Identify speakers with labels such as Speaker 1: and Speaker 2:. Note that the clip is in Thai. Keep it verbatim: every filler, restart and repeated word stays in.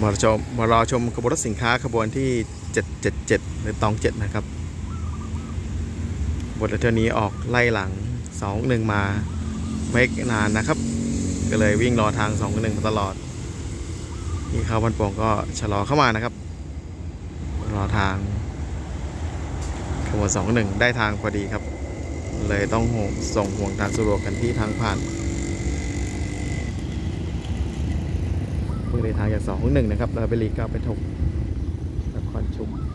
Speaker 1: มารอชมมารอชมขบวนรถสินค้าขบวนที่เจ็ดเจ็ดเจ็ดหรือตองเจ็ดนะครับบทเที่ยวนี้ออกไล่หลังสองหนึ่งมาไม่นานนะครับก็เลยวิ่งรอทางสองหนึ่งมาตลอดนี่เข้าบ้านโป่งก็ชะลอเข้ามานะครับรอทางขบวนสองหนึ่งได้ทางพอดีครับเลยต้องส่งห่วงทางสะดวกกันที่ทางผ่านเพื่อได้ทางจากสองหนึ่งนะครับเราไปลีกเก้าไปถกนครชุม